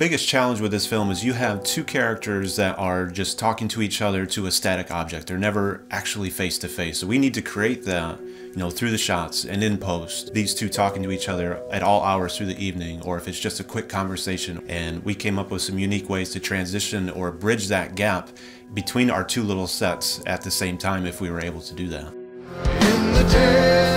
biggest challenge with this film is you have two characters that are just talking to each other to a static object. They're never actually face to face. So we need to create that, through the shots and in post. These two talking to each other at all hours through the evening, or if it's just a quick conversation. And we came up with some unique ways to transition or bridge that gap between our two little sets at the same time if we were able to do that.